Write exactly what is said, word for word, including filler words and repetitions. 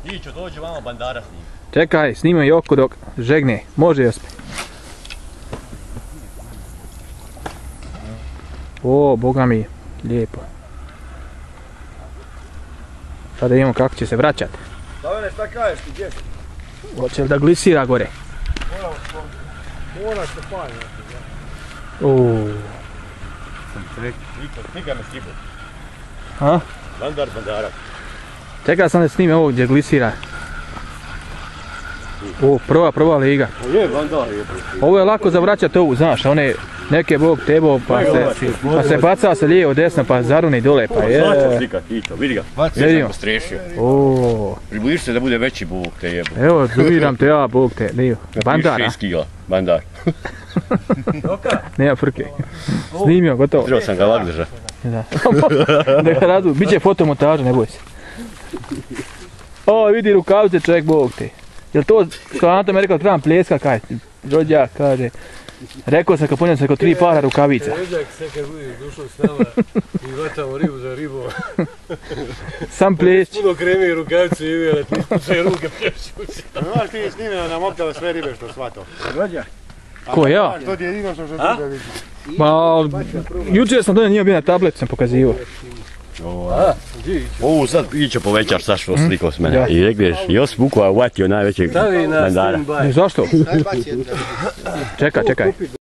Iću, dođi vamo bandara s njim. Čekaj, snimaj Joku dok žegne. Može Jospe. O, boga mi, lijepo. Sada imamo kako će se vraćat. Slavene, šta kažeš ti, gdje si? Hoće li da glisira gore? Moraš se panje. Uuu. Snimaj me skipu. A? Bandar, bandara. Čekaj sam da snime ovo gdje glisira. O, prva, prva liga. Je, bandar je. Ovo je lako za vraćat ovu, znaš, one neke bog tebo pa se, pa se baca se lijevo desno pa zaruni dole pa je. Znači slika, Tito, vidi ga. Vidi ga postrešio. O, Približi se da bude veći bog te jebu. evo, zubiram te ja, bog te, lijevo. Bandar, a? šest kila, bandar. Nema frke. Snimio, gotovo. Trebao sam ga lak držati. Da. Da ga radu, bit će fotomontaža, ne boj se. O, vidi rukavice čovjek, bog te. Jel to, kao Anto me rekao, trebam pljeska, kaj, rođak, kaže. Rekao sam kad ponio sam kao tri para rukavica. Rođak se kad budiš došao s nama i vatamo ribu za ribu. Sam plješć. Puno kremi i rukavice i uvijela, ti ispucaj ruke plješću. Znaš ti je snimio na mobitel sve ribe što shvatao. Rođak? Ko, ja? To ti je jedino što što ti da vidi. Ma, jučer sam donio, nije bio na tabletu, sam pokazivao. Ovu sad iće povećaš sa što slikao s mene. I rekliš, Josip Vukova uvatio najvećeg bandara. Zašto? Čekaj, čekaj.